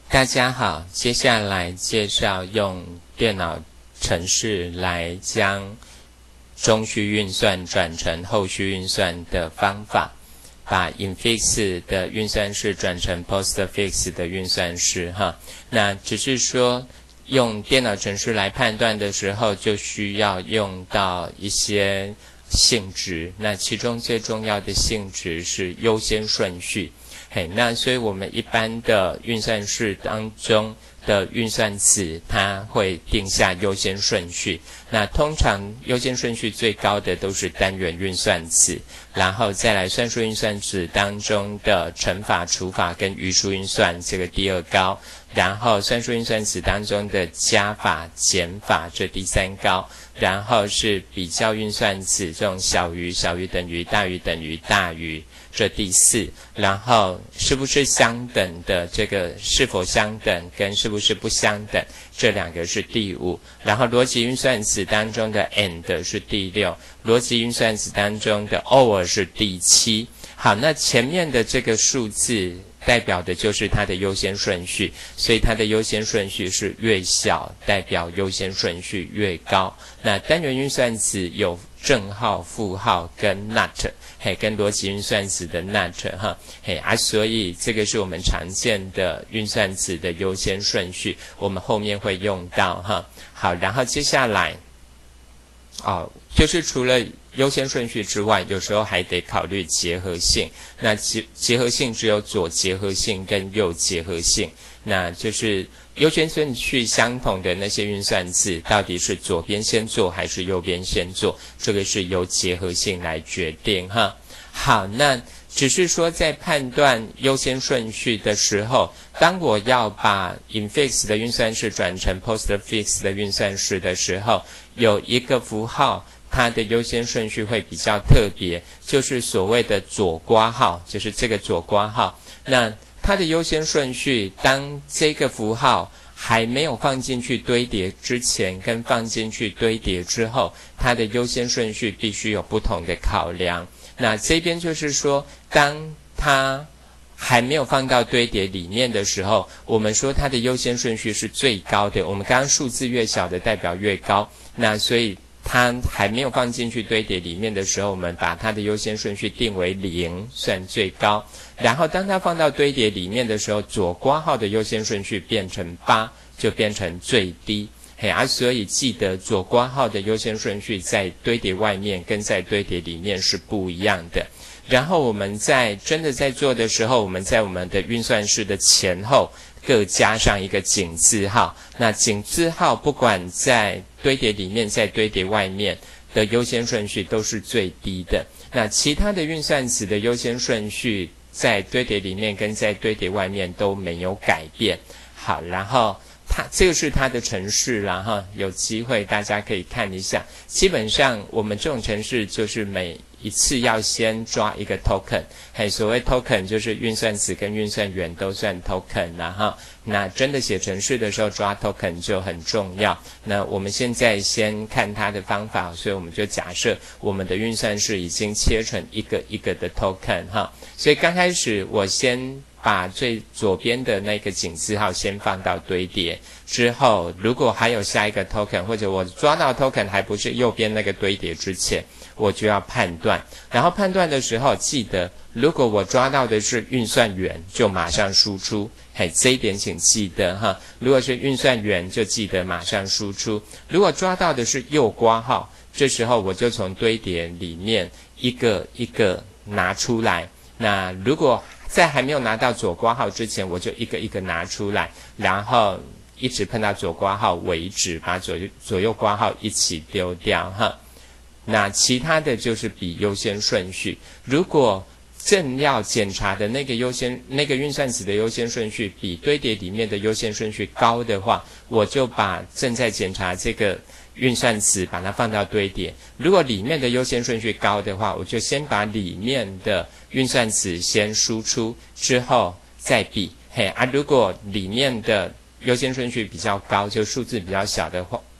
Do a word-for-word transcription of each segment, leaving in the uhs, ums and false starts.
大家好，接下来介绍用电脑程式来将中序运算转成后序运算的方法，把 infix 的运算式转成 postfix 的运算式哈。那只是说用电脑程式来判断的时候，就需要用到一些性质，那其中最重要的性质是优先顺序。嘿，那所以我们一般的运算式当中的运算子，它会定下优先顺序。那通常优先顺序最高的都是单元运算子，然后再来算术运算子当中的乘法、除法跟余数运算，这个第二高。然后算术运算子当中的加法、减法，这第三高。然后是比较运算子，这种小于、小于等于、大于等于、大于，这第四。然后是不是相等的，这个是否相等跟是不是不相等，这两个是第五。然后逻辑运算子当中的 and 是第六，逻辑运算子当中的 or 是第七。好，那前面的这个数字代表的就是它的优先顺序，所以它的优先顺序是越小，代表优先顺序越高。那单元运算子有正号、负号跟 not， 嘿，跟逻辑运算子的 not 哈，嘿啊，所以这个是我们常见的运算子的优先顺序，我们后面会用到哈。好，然后接下来，哦，就是除了优先顺序之外，有时候还得考虑结合性。那结结合性只有左结合性跟右结合性，那就是优先顺序相同的那些运算子，到底是左边先做还是右边先做，这个是由结合性来决定哈。好，那只是说在判断优先顺序的时候，当我要把 infix 的运算式转成 postfix 的运算式的时候，有一个符号它的优先顺序会比较特别，就是所谓的左括号，就是这个左括号。那它的优先顺序，当这个符号还没有放进去堆叠之前跟放进去堆叠之后，它的优先顺序必须有不同的考量。那这边就是说，当它还没有放到堆叠里面的时候，我们说它的优先顺序是最高的。我们刚刚数字越小的代表越高，那所以它还没有放进去堆叠里面的时候，我们把它的优先顺序定为零，算最高。然后当它放到堆叠里面的时候，左括号的优先顺序变成八，就变成最低。嘿啊，所以记得左括号的优先顺序在堆叠外面跟在堆叠里面是不一样的。然后我们在真的在做的时候，我们在我们的运算式的前后各加上一个井字号。那井字号不管在堆叠里面在堆叠外面的优先顺序都是最低的。那其他的运算子的优先顺序在堆叠里面跟在堆叠外面都没有改变。好，然后它这个是它的程式啦哈，有机会大家可以看一下。基本上我们这种程式就是每一次要先抓一个 token， 嘿，所谓 token 就是运算子跟运算元都算 token 啦哈。那真的写程式的时候抓 token 就很重要。那我们现在先看它的方法，所以我们就假设我们的运算式已经切成一个一个的 token 哈。所以刚开始我先把最左边的那个井字号先放到堆叠之后，如果还有下一个 token， 或者我抓到 token 还不是右边那个堆叠之前，我就要判断。然后判断的时候记得，如果我抓到的是运算元，就马上输出。嘿，这一点请记得哈。如果是运算元，就记得马上输出。如果抓到的是右括号，这时候我就从堆叠里面一个一个拿出来。那如果在还没有拿到左括号之前，我就一个一个拿出来，然后一直碰到左括号为止，把左右左右括号一起丢掉哈。那其他的就是比优先顺序。如果正要检查的那个优先那个运算子的优先顺序比堆叠里面的优先顺序高的话，我就把正在检查这个运算子把它放到堆叠。如果里面的优先顺序高的话，我就先把里面的运算子先输出，之后再比。嘿啊，如果里面的优先顺序比较高，就数字比较小的话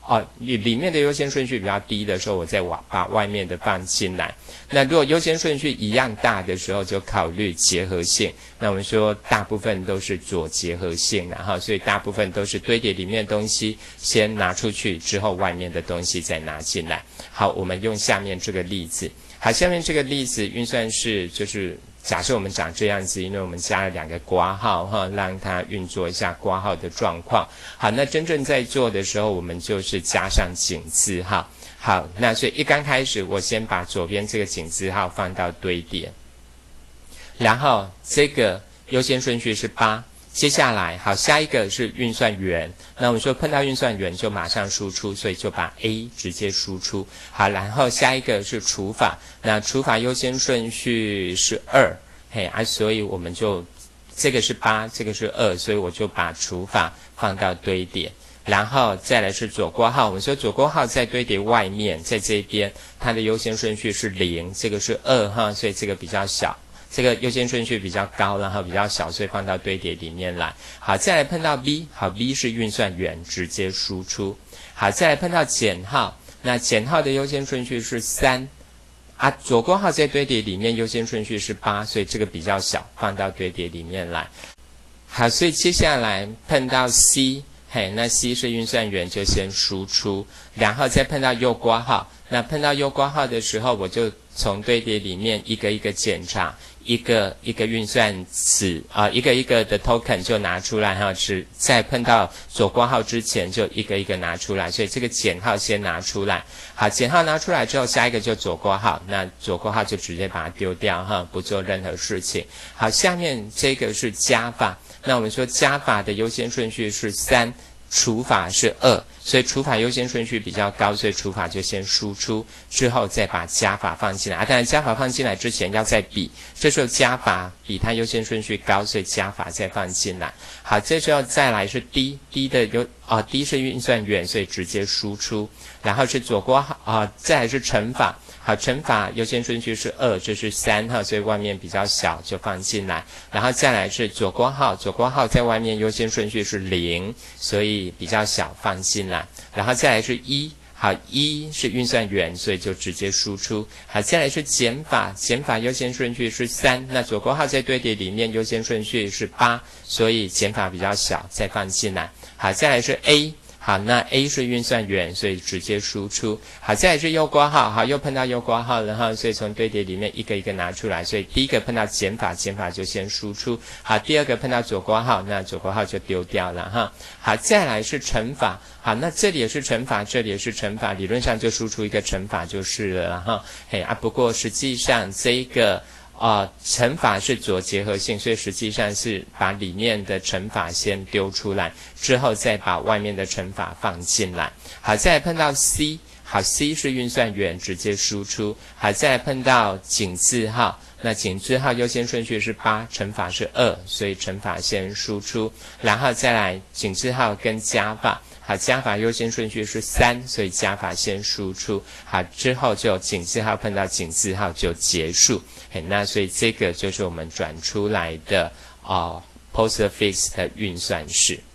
哦，里里面的优先顺序比较低的时候，我再把把外面的放进来。那如果优先顺序一样大的时候，就考虑结合性。那我们说大部分都是左结合性，然后所以大部分都是堆叠里面的东西先拿出去，之后外面的东西再拿进来。好，我们用下面这个例子。好，下面这个例子运算式就是假设我们长这样子，因为我们加了两个括号哈，让它运作一下括号的状况。好，那真正在做的时候，我们就是加上井字号。好，那所以一刚开始，我先把左边这个井字号放到堆叠，然后这个优先顺序是八。接下来，好，下一个是运算元。那我们说碰到运算元就马上输出，所以就把 A 直接输出。好，然后下一个是除法。那除法优先顺序是二，嘿啊，所以我们就这个是八，这个是二，所以我就把除法放到堆叠。然后再来是左括号，我们说左括号在堆叠外面，在这边它的优先顺序是零，这个是二哈，所以这个比较小。这个优先顺序比较高，然后比较小，所以放到堆叠里面来。好，再来碰到 B， 好 ，B 是运算元，直接输出。好，再来碰到减号，那减号的优先顺序是三，啊，左括号在堆叠里面优先顺序是八，所以这个比较小，放到堆叠里面来。好，所以接下来碰到 C， 嘿，那 C 是运算元，就先输出，然后再碰到右括号。那碰到右括号的时候，我就从堆叠里面一个一个检查。一个一个运算词啊、呃，一个一个的 token 就拿出来哈，是在碰到左括号之前就一个一个拿出来，所以这个减号先拿出来。好，减号拿出来之后，下一个就左括号，那左括号就直接把它丢掉哈，不做任何事情。好，下面这个是加法，那我们说加法的优先顺序是三。除法是二，所以除法优先顺序比较高，所以除法就先输出，之后再把加法放进来。啊，当然加法放进来之前要再比，这时候加法比它优先顺序高，所以加法再放进来。好，这时候再来是 D，D 的优啊 D 是运算元，所以直接输出，然后是左括号啊，再来是乘法。好，乘法优先顺序是二，这是三哈，所以外面比较小就放进来。然后再来是左括号，左括号在外面优先顺序是零，所以比较小放进来。然后再来是一，好，一是运算元，所以就直接输出。好，再来是减法，减法优先顺序是三，那左括号在堆叠里面优先顺序是八，所以减法比较小，再放进来。好，再来是 A。好，那 A 是运算元，所以直接输出。好，再来是右括号，好，又碰到右括号了哈，所以从堆叠里面一个一个拿出来，所以第一个碰到减法，减法就先输出。好，第二个碰到左括号，那左括号就丢掉了哈。好，再来是乘法，好，那这里也是乘法，这里也是乘法，理论上就输出一个乘法就是了哈。嘿啊，不过实际上这一个。啊、呃，乘法是左结合性，所以实际上是把里面的乘法先丢出来，之后再把外面的乘法放进来。好，再来碰到 C， 好 ，C 是运算元，直接输出。好，再来碰到井字号，那井字号优先顺序是八，乘法是二，所以乘法先输出，然后再来井字号跟加法。好，加法优先顺序是三，所以加法先输出。好，之后就井字号碰到井字号就结束。嘿，那所以这个就是我们转出来的啊、呃、postfix 的运算式。